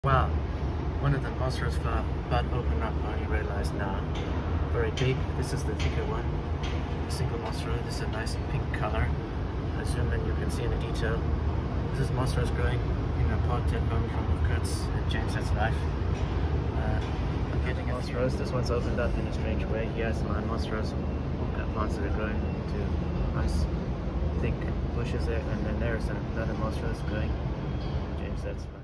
Wow, one of the most rose flower bud opened up, I only realized now. Very big. This is the thicker one. Single moss rose. This is a nice pink color. I zoom in, you can see in the detail. This is moss rose growing in a pot at home from Kurt's and James That's Life. I'm getting a moss rose. This one's opened up in a strange way. He has my moss rose plants that are growing into nice thick bushes there, and then there's another moss rose growing. James That's Life.